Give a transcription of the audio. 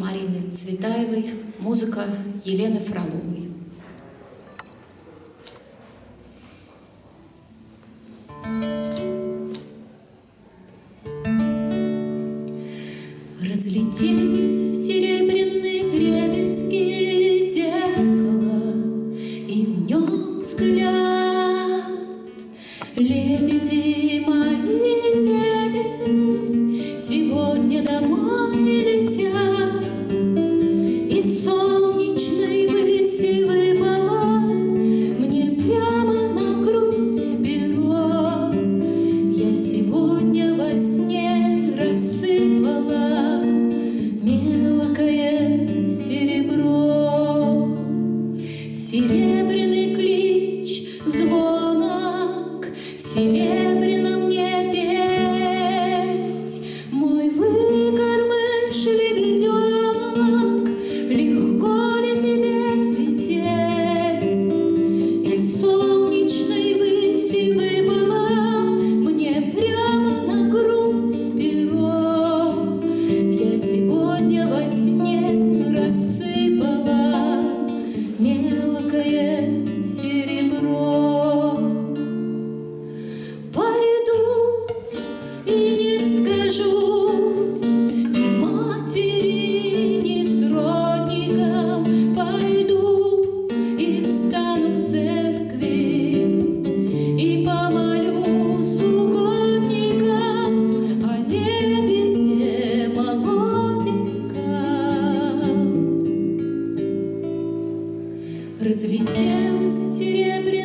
Марины Цветаевой, музыка Елены Фроловой. Разлетелись в серебряные дребезги зеркала, и в нем взгляд. Лебеди мои, лебеди, сегодня домой летят. Из солнечной выси выпало мне прямо на грудь перо. Я сегодня во сне рассыпала мелкое серебро. Серебряный клич, звонок, серебряно мне петь. Мой выкормыш, лебеденок, легко ли тебе лететь? Из солнечной выси выпало мне прямо на грудь перо. Я сегодня во сне рассыпала мелкое серебро. Пойду и не скажусь ни матери, ни сродникам. Пойду и встану в церкви и помолюсь угодникам о лебеде молоденьком. Разлетелась серебряная